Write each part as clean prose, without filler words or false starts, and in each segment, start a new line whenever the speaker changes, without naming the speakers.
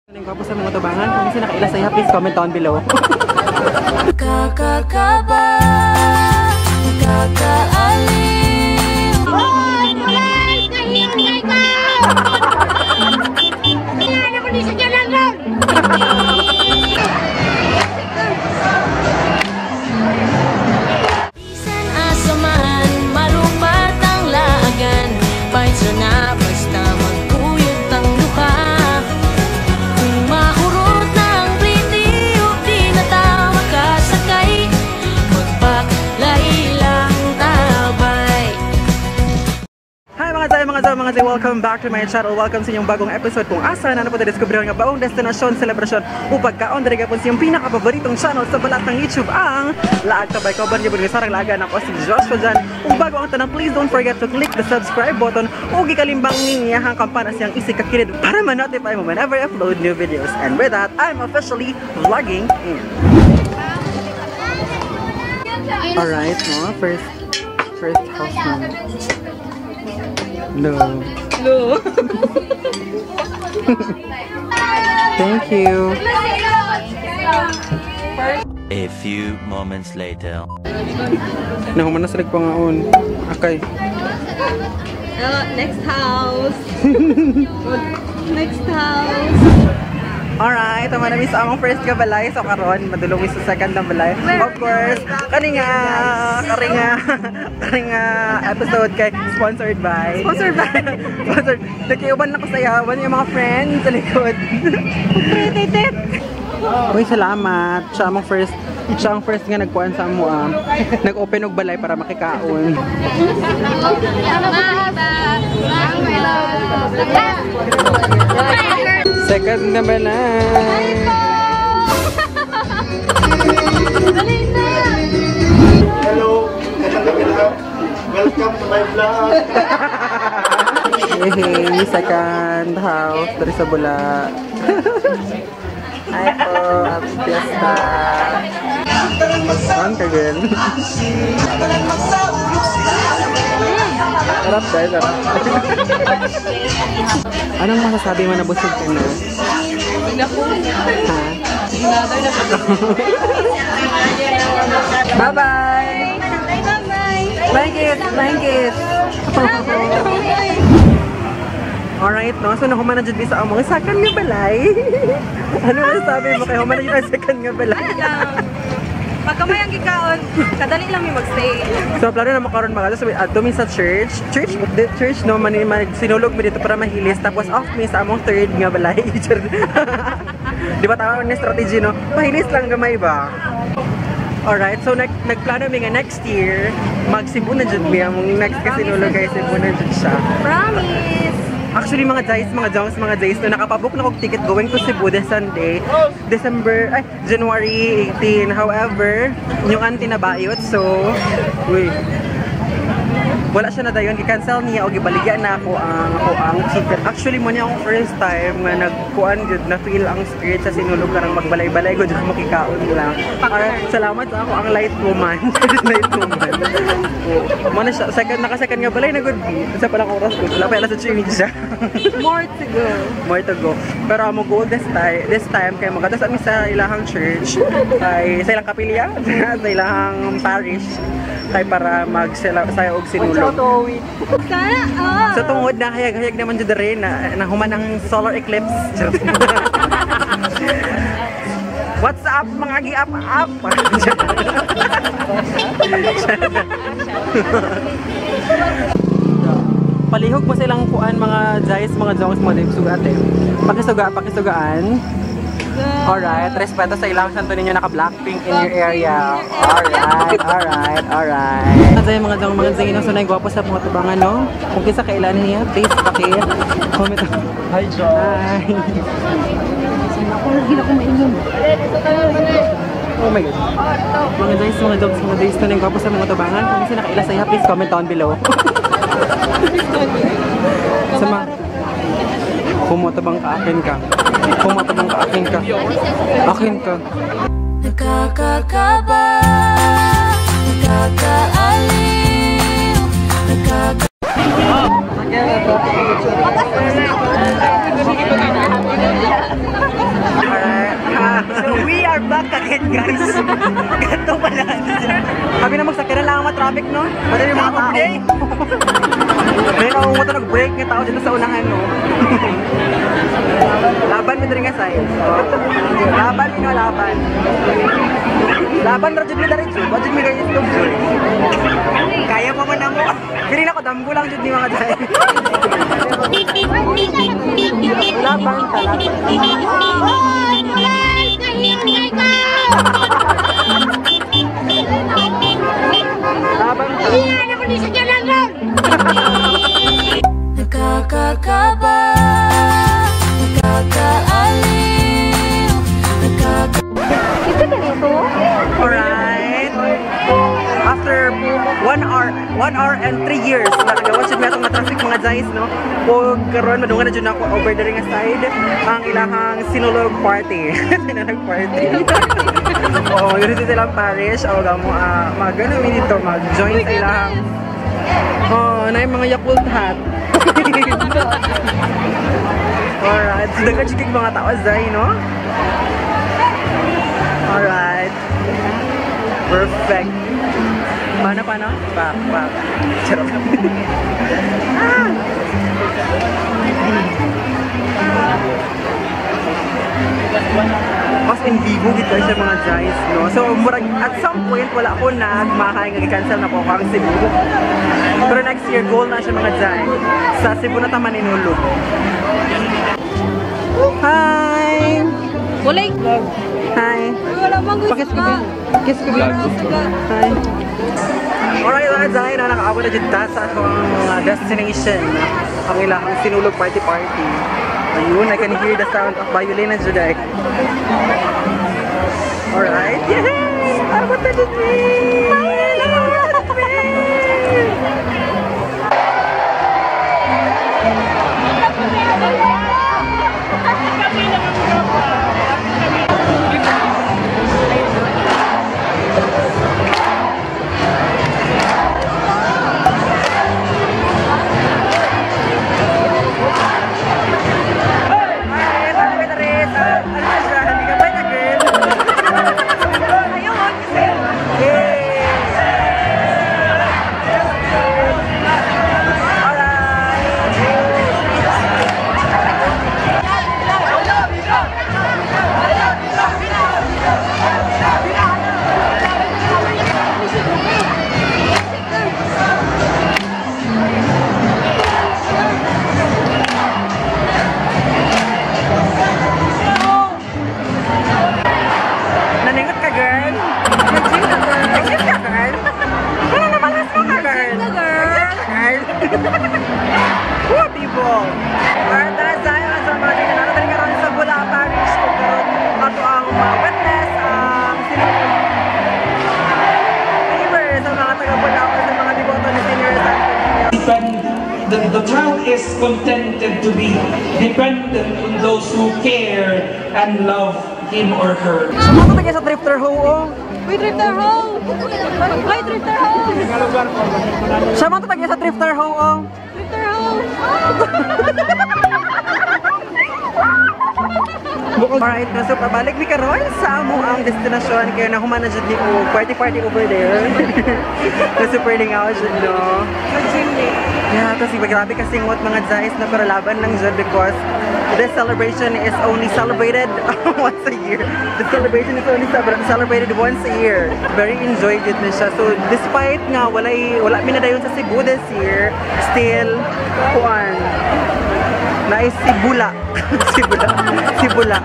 Nagwapo sa mga tubangan. Kung gusto nakaila sa please comment down below.
Kakakaba, kakaaliw.
Hoy! Hoy! Kahingay ka! Kailangan ako di sa General.
Bisan asaman, marupat ang laagan. Paitso na basta magkuyot ang luha. Kung mahurot ng prititit, di na ta makasakay. Magpaklay lang tabay.
Hi mga zay, welcome back to my channel. Welcome sa inyong bagong episode kung asa na po na-discover nga baong destinasyon, selebrasyon o pagkaon dari po sa iyong pinakapaboritong channel sa balat ng YouTube ang Laag kabay kauban gyud nga sarang laagan ako si Joshua dyan. Kung bago ang tanan, please don't forget to click the subscribe button o gikalimbang niyahang kampana siyang isikakilid para ma-notify mo whenever I upload new videos. And with that, I'm officially vlogging in. Alright, no? First house na. No. Thank you.
A few moments later.
Nahuman na sa nagpangaon. Okay.
Next house. Next house.
Alright, tama na sa among first ka balay. So karon madulong sa second na balay. Of course, kani nga episode kay sponsored by. Sponsored. Nakiuban na ko sayawan yung mga friends sa likod. Prititit. Uy, salamat. Siya ang first nga nagkuhan sa amo. Nag-open og balay para makikaon. Second na balay.
Hello! Welcome to my vlog!
Hey, second house dari sa Bula. Hi po, happy Fiesta. Saan ka girl? Sarap guys, sarap. Anong masasabi mo na busog ka na? Ha? Bye-bye! Blanket! Alright, no? So, nakuman na dyan sa among second nga balay. Ano masasabi mo kayo? Human na dyan second nga balay.
Pagka may ang gikaon, kadali lang may magstay.
So, plano na makaroon mga so, doon sa church, no? Sinulog mo dito para mahilis. Tapos, off me sa among third nga balay. Di ba tama na strategy, no? Mahilis lang gamay ba? Alright, so nagplano mi nga next year, mag-Cebu na dyan mi. Ang next kasi sinulog guys, Cebu na dyan siya.
Promise!
Actually, mga days, no, nakapabook na kong ticket going to Cebu this Sunday, January 18. However, yung auntie na bayot, so, wala siya na dayon, i-cancel niya o gibaligyan na ako ang ticket. Actually, mo niya akong first time nga nagkuan jud na feel ang spirit sa sinulog karang magbalay-balay gud makikaon lang. Salamat sa ako ang light woman. Mana siya second nga balay na gud. Sa palang oras gud. Wala pa alas 8 siya.
More to go. Pero
amo go this time kay magatas ami sa ilahang church kay sa ilang kapilya sa ilahang parish kay para magsayaw og sinulog.
Sana,
So tungod na hayag-hayag naman dyan rin na human ang solar eclipse. What's up mga gi-up? Palihog mo silang kuan mga jays, mga jongs, mga sugate. Pakisugaan. Alright, respeto sa ilang santo ninyo naka-blackpink in your area. Alright. Mga zay no, so naigwapo sa mga tubangan, no? Kung kisa kailan niya, please comment. Hi, John. Hi. Oh my God. Mga days, mga days to naigwapo sa mga tubangan. Kung kisa nakaila sa please comment down below. Sama. Pumotabang ka, akin ka.
Nakakakaba, nakakaaliw,
are back again, guys. Ganto pala. Sabi na magsakyan na lang ang traffic, no? Madali yung mga tao. May naunguto nag-break ng tao dito sa unahan, no? Laban mo rin nga sa'yo. Laban mo, laban. Laban, rajud mo na rin, Jud. Rajud mo kayo ito, Jud. Kaya pa man na mo. Pirin ako, damgo lang, Jud, ni mga dahil. Laban ka, laban.
Hoy! Mulay! Kahingay ka!
Laban ka.
Iyan ako ni sa General.
Nakakakaba, nakakaaliw,
Alright. After 1 hour and 3 years, nakagawa siya itong na-traffic mga guys, no? O karon madungan na dyan ako over the ring side ang ilahang Sinulog party. Sinulog party. Oo, yun dito silang parish. O gamo, mag-ano dito, mag-join sa ilahang. Na yung mga Yakult hat. Alright, so dagan mga tao zay, no? Alright. Perfect. Paano? Back. Charot. Mas in vivo dito siya mga guys, no? So, at some point, wala ako nagmahay nga-cancel na po ako ang Cebu. Pero next year, goal na siya mga guys. Sa Cebu na taman Sinulog. Hi!
Walay!
Hi!
Wala mang gusto ka.
Kiss ko ba? Hi! Alright mga guys, nakakaabot na dyan sa akong destination. Ang ilang Sinulog party. Ayun, I can hear the sound of violin and Juday. Alright, yay! Abot na dyan me! Poor people! At dahil sa mga ganyan, natali ka rin sa Bula, Paris, kung karoon ato ang witness, Sinulog favor sa mga taga-Bula o sa mga deboto ni Senyor Santos.
The child is contented to be dependent on those who care and love him or her.
So, mga taga sa drifter ho,
Uy, drifter ho! Uy, drifter ho!
Siya mga taga sa drifter ho,
Drifter ho!
Alright, so pabalik mi karon sa amo ang destinasyon kaya na humana jud ni party over there. Super ning out jud no. Yeah, kasi grabe kasing what mga guys na para laban lang jud because this celebration is only celebrated once a year. The celebration is only celebrated once a year. Very enjoyed it na siya. So despite nga wala mi na dayon sa Cebu this year, still Sibula. Sibula.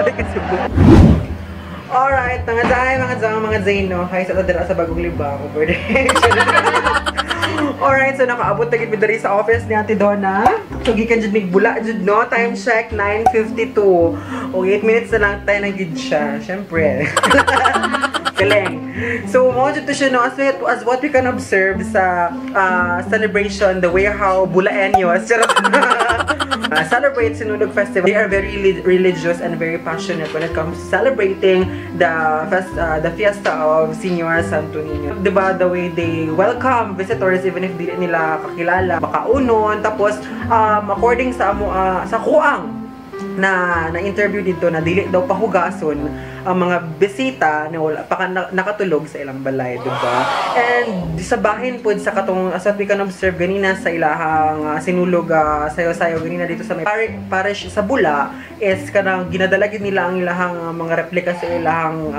Alright, mga Zayn, no? Hi sa tadira sa bagong libang over there. Alright, so nakaabot na gid mi diri sa office ni Ate Donna. So gikan jud mig bula jud no, time check 9:52. O 8 minutes na lang tayo na gid siya. Syempre. Galing. So mo jud to siya no, as what we can observe sa celebration, the way how Bulaeños celebrate Sinulog Festival. They are very religious and very passionate when it comes to celebrating the Fiesta of Senyor Santos Niño. Diba, the way they welcome visitors even if di nila kakilala, makaunon, tapos according sa sa kuang na-interview dito na dili daw pahugason ang mga bisita na wala pa nakatulog sa ilang balay, diba? And sa bahin po sa katong as what we can observe ganina sa ilahang sinulog sayo-sayo ganina dito sa may parish sa Bula is kanang ginadalagin nila ang ilahang mga replika sa ilahang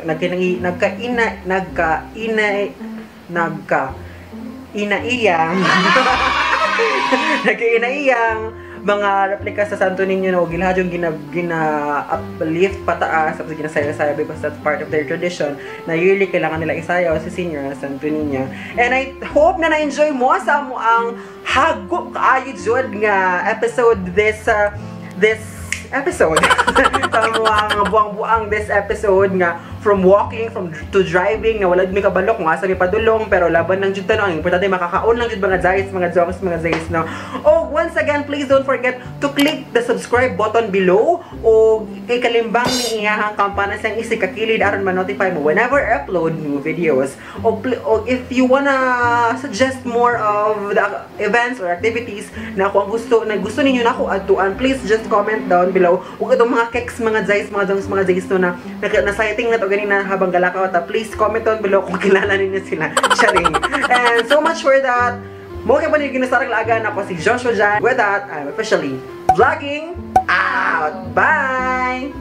nagkainaiyang mga replika sa Santo Niño na giladyong gina-uplift pataas tapos ginasaya-saya because that's part of their tradition na yearly kailangan nila isayaw si Senyor na Santo Niño. And I hope na na-enjoy mo sa mo ang hagok kaayo jud nga episode this episode. Tamo ang buang-buang this episode nga from walking to driving na wala mi kabalok nga sa mi padulong pero laban lang jud tanong importante makakaon lang jud mga guys mga jokes mga guys no. Oh, once again please don't forget to click the subscribe button below o kay kalimbang ni iyahang kampana sang isikakilid aron ma-notify mo whenever I upload new videos. O if you wanna suggest more of the events or activities na ako ang gusto ninyo na ako adtuan, please just comment down below. Ug itong mga keks mga guys mga dongs mga guys no na sighting na to ganina habang galakaw ta, please comment down below kung kilala ninyo sila. Sharing. And so much for that. Mo kay panigin sa Laagan ako si Joshua Jan. With that, I'm officially vlogging out. Bye.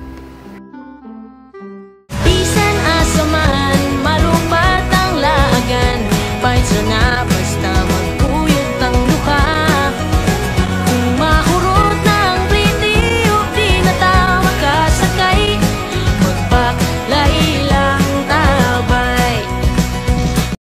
Bisan asaman, malupat ang laagan, patron na